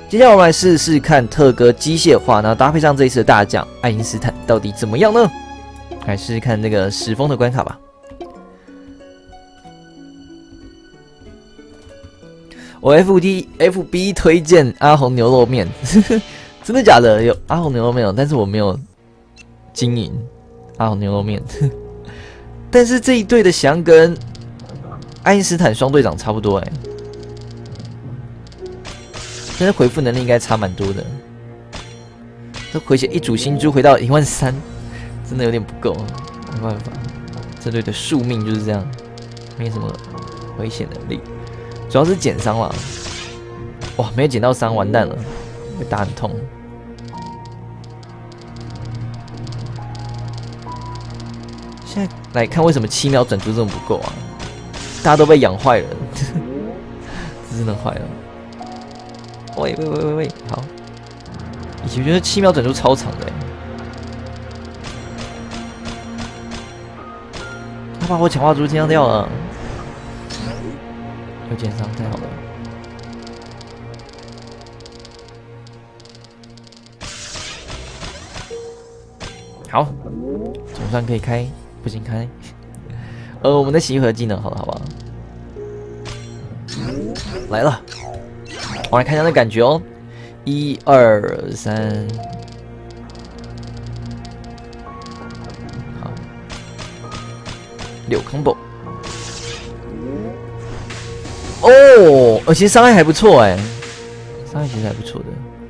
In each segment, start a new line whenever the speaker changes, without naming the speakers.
接下来我们来试试看特哥机械化，然后搭配上这一次的大奖爱因斯坦，到底怎么样呢？来试试看这个10封的关卡吧。我 FB 推荐阿红牛肉面，真的假的？有阿红牛肉面，但是我没有经营阿红牛肉面。但是这一队的翔跟爱因斯坦双队长差不多但是回复能力应该差蛮多的。这回血一组新珠回到13000，真的有点不够，没办法，这队的宿命就是这样，没什么回血能力。主要是减伤了，哇，没有减到伤，完蛋了，会打很痛。现在来看为什么7秒转出这么不够啊？大家都被养坏了，这真的坏了。喂，好，以前觉得7秒转出超长的他把我强化珠天上掉了。有减伤，太好了。好，总算可以开，不行开。我们的洗盒技能好了，好不好？来了，我来看一下那感觉哦。1、2、3，好，6 combo。哦，而且伤害还不错伤害其实还不错的。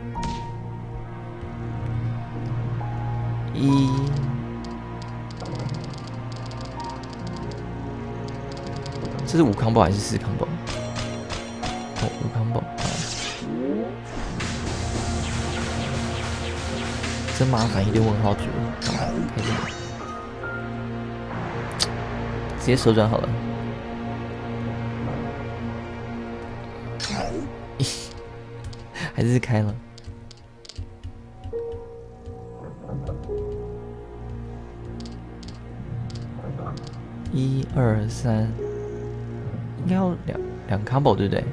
这是5 combo 还是4 combo？ 哦，5 combo， 真麻烦，一堆问号组。开这个，直接手转好了。还是开了。1、2、3，应该要两 combo 对不对？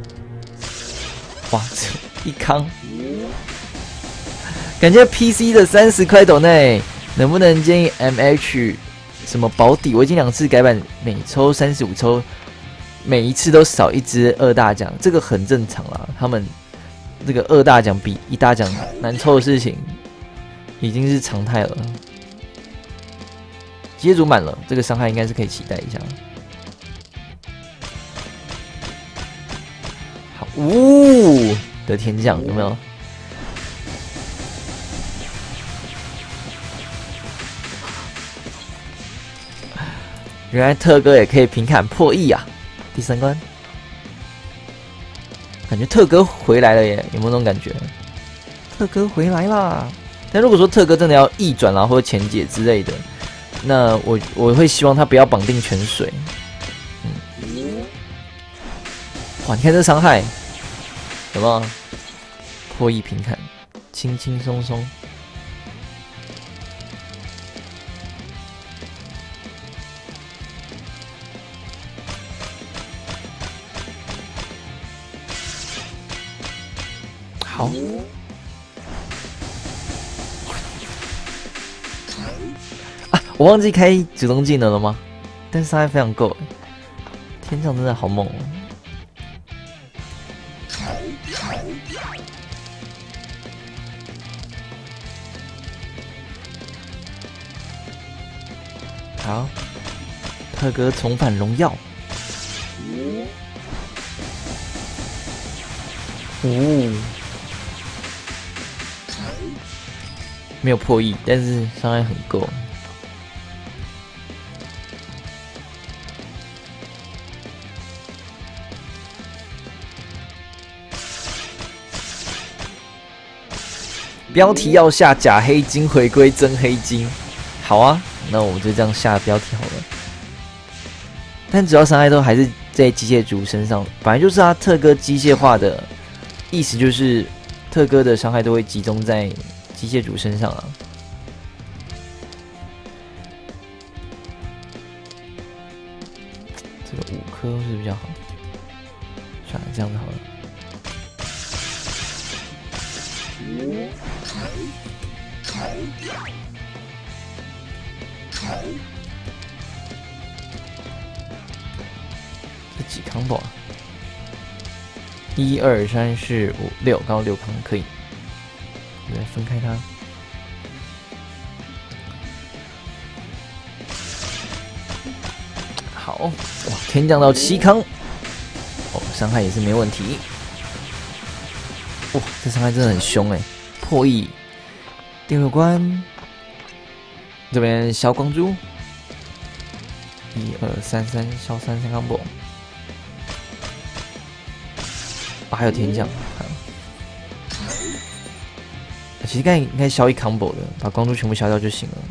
哇，只有1康，感谢 PC 的30块斗内，能不能建议 MH 什么保底？我已经2次改版，每抽35抽，每一次都少1只2大奖，这个很正常啦。他们这个2大奖比1大奖难抽的事情，已经是常态了。机械组满了，这个伤害应该是可以期待一下。好，的天降有没有？原来特哥也可以平砍破亿啊！第3关，感觉特哥回来了耶，有没有那种感觉？特哥回来啦！但如果说特哥真的要逆转啦，或者前解之类的，那我会希望他不要绑定泉水。哇，你看这伤害，有没有？破亿平砍，轻轻松松。好，啊，我忘记开主动技能了吗？但是伤害非常够，天降真的好猛哦！好，特哥重返荣耀。没有破亿，但是伤害很够。标题要下假黑金回归真黑金，好啊，那我就这样下标题好了。但主要伤害都还是在机械族身上，本来就是特哥机械化的意思，就是特哥的伤害都会集中在机械族身上啊。这个5颗是比较好，算了，这样子好了。 这几康宝？1、2、3、4、5、6，刚好6康可以。来分开它。好，哇，天降到7康，哦，伤害也是没问题。哇，这伤害真的很凶哎！破亿，第6关，这边小光珠，1、2、3、小3 3 combo， 还有天降。其实应该消1 combo 的，把光珠全部消掉就行了。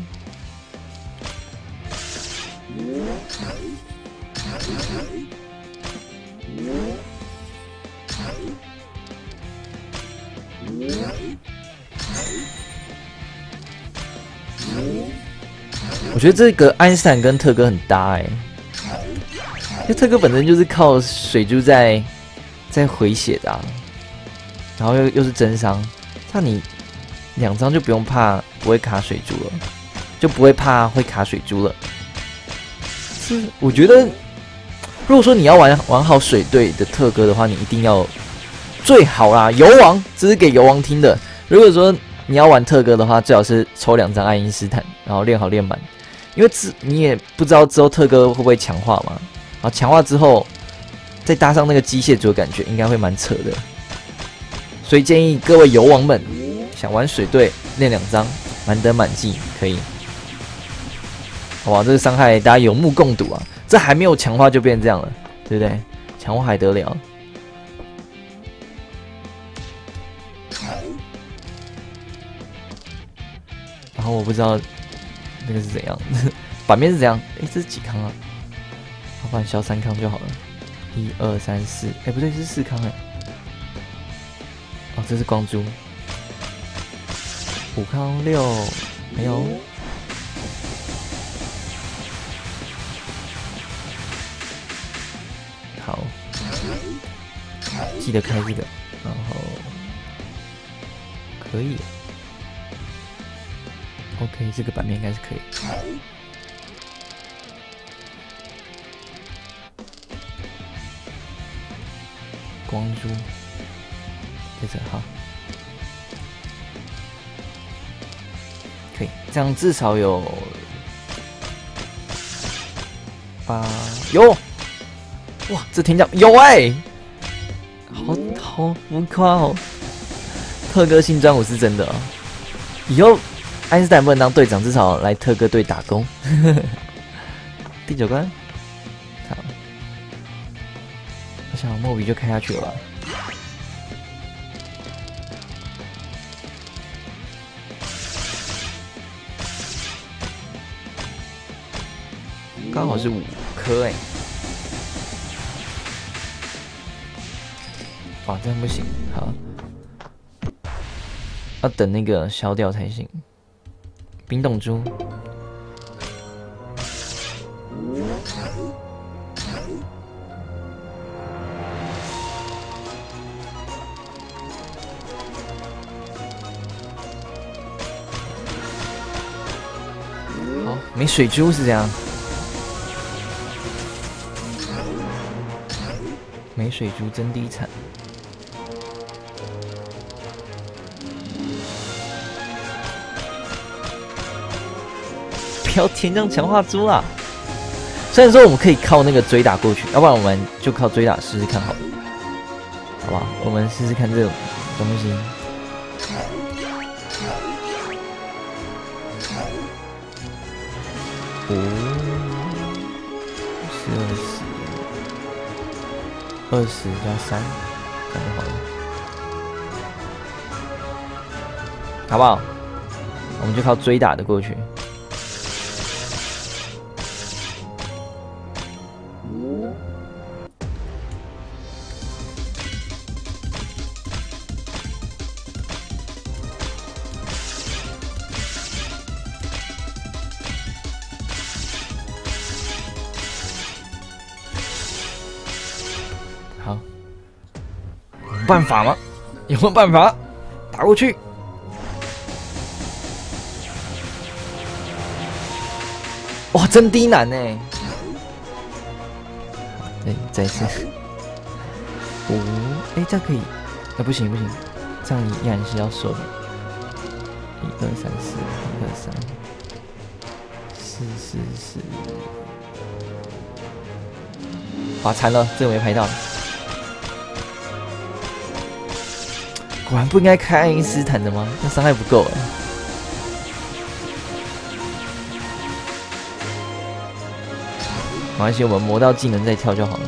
我觉得这个安斯坦跟特哥很搭哎，因为特哥本身就是靠水珠在回血的、啊，然后又是真伤，那你2张就不用怕不会卡水珠了，就不会怕会卡水珠了。是，我觉得如果说你要玩好水队的特哥的话，你一定要最好啦，游王，这是给游王听的。如果说你要玩特哥的话，最好是抽2张爱因斯坦，然后练好练满，因为你也不知道之后特哥会不会强化嘛。然后强化之后，再搭上那个机械族的感觉，应该会蛮扯的。所以建议各位游王们，想玩水队练2张，满等满记可以。好吧，这个伤害大家有目共睹啊！这还没有强化就变这样了，对不对？强化还得了？然后我不知道那个是怎样，版面是怎样？哎，这是几康啊？好，不然消3康就好了。1、2、3、4，哎，不对，是4康哎。哦，这是光珠。5康6，没有。好，记得开这个，然后可以。OK， 这个版面应该是可以。光珠在这哈，可以，这样至少有8有。哇，这天降有哎、好浮夸哦！特哥新专武是真的哦，以后爱因斯坦不能当队长，至少来特哥队打工。第9关，好，我想莫比就开下去了吧。刚好是5颗哎。哇，这样不行，好，要等那个消掉才行。冰冻珠，好，没水珠是这样，没水珠真低惨。要天降强化珠啦！虽然说我们可以靠那个追打过去，要不然我们就靠追打试试看好了，好吧？我们试试看这种东西。5、20加3，这样就好了，好不好？我们就靠追打的过去。好，有办法吗？有没有办法打过去？ 真低难呢。对，再一次5，哎，这样可以？哎，不行不行，这样依然是要收的。1、2、3、4，1、2、3、4。哇，惨了，这个没拍到。果然不应该开爱因斯坦的吗？那伤害不够哎。没关系，我们磨到技能再跳就好了。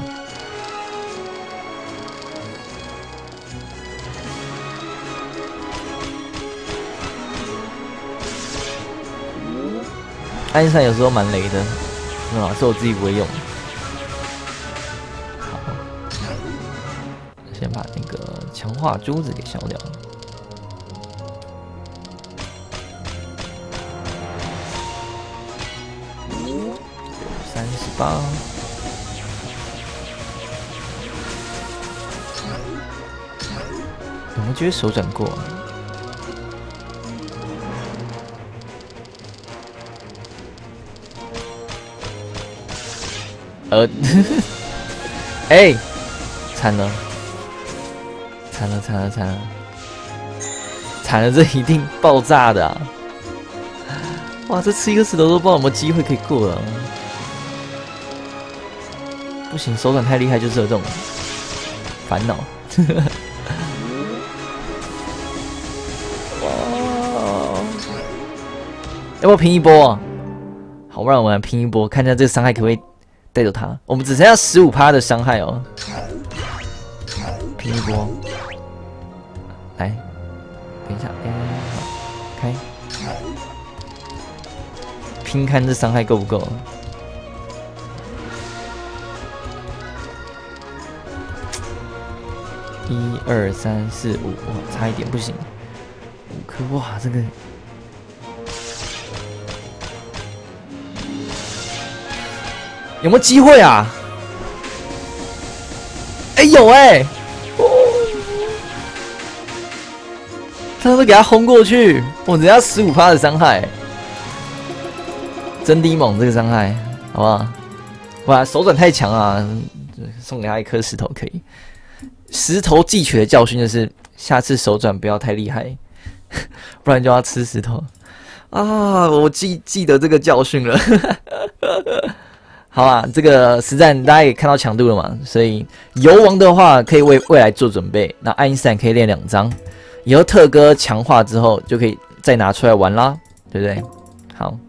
爱因斯坦有时候蛮雷的，没有啊，是我自己不会用。好，先把那个强化珠子给消掉。38。有没有觉得手转过啊？哎，惨了，这一定爆炸的啊！哇，这吃一个石头都不知道有没有机会可以过了。不行，手感太厉害，就是有这种烦恼。哇！要不要拼一波啊？好，不然我们来拼一波，看一下这个伤害可不可以带走他。我们只剩下15%的伤害哦。拼一波，来，等一下，好，开，拼看这伤害够不够。1、2、3、4、5，哇，差一点不行，5颗，哇，这个有没有机会啊？哎，有哎，他都给他轰过去，我只要15%的伤害，真低猛这个伤害，好不好？哇，手转太强啊，送给他一颗石头可以。石头汲取的教训就是，下次手转不要太厉害，不然就要吃石头啊！我记得这个教训了。好啊，这个实战大家也看到强度了嘛，所以游王的话可以为未来做准备。那爱因斯坦可以练2张，以后特哥强化之后就可以再拿出来玩啦，对不对？好。